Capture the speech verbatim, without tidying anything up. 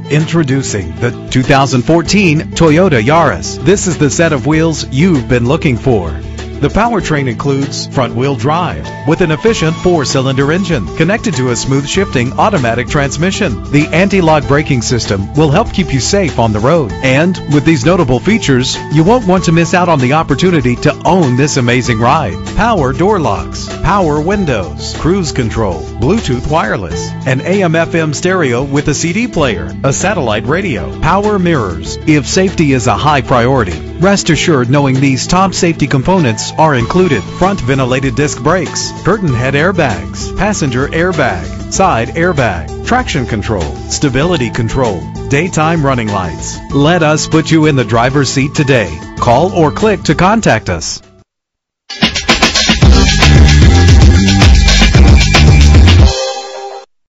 Introducing the two thousand fourteen Toyota Yaris. This is the set of wheels you've been looking for. The powertrain includes front-wheel drive with an efficient four-cylinder engine connected to a smooth shifting automatic transmission. The anti-lock braking system will help keep you safe on the road. And with these notable features, you won't want to miss out on the opportunity to own this amazing ride. Power door locks, power windows, cruise control, Bluetooth wireless, an A M F M stereo with a C D player, a satellite radio, power mirrors. If safety is a high priority, rest assured knowing these top safety components are included: front ventilated disc brakes, curtain head airbags, passenger airbag, side airbag, traction control, stability control, daytime running lights. Let us put you in the driver's seat today. Call or click to contact us.